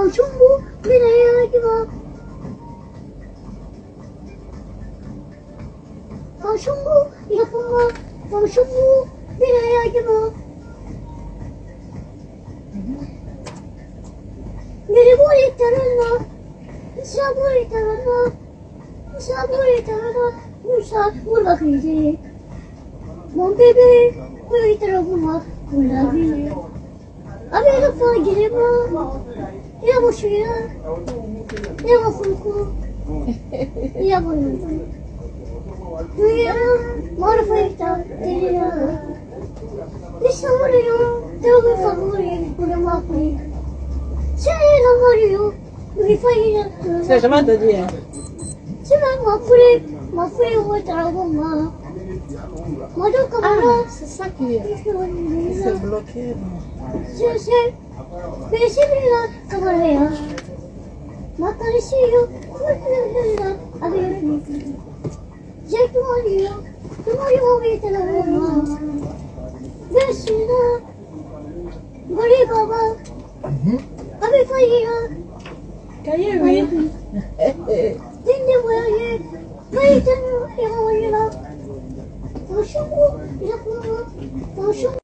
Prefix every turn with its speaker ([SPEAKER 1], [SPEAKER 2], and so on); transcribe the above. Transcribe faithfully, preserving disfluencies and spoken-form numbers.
[SPEAKER 1] Maşumbu nereye gidiyor? Maşumbu yapma. Maşumbu nereye gidiyor? Beni bu itarana, Musa bu itarana, Musa bu itarana, Musa bu bakıcı. Mon bébé, bu itarana, bu lavi. Abi kafa girema, ya bu şuya, ya bu fuku, ya bu yudu. Dünya marifayta deliya. Dışarıya, dağ favori, kurama kuri.
[SPEAKER 2] C'est jamais te dire.
[SPEAKER 1] C'est ma fouille, ma fouille au travail.
[SPEAKER 2] Ah, c'est ça qui est. C'est bloqué.
[SPEAKER 1] Je sais. Mais c'est bien, comme rien. Ma caressio, avec lui. J'ai tout en lui. Tout en lui, on vit à la main. Merci, là. Goli Baba. Avec Faïa.
[SPEAKER 2] Cahier, oui.
[SPEAKER 1] Dinde voyez, Faïa, et on est là. Bonjour, il a pour moi. Bonjour.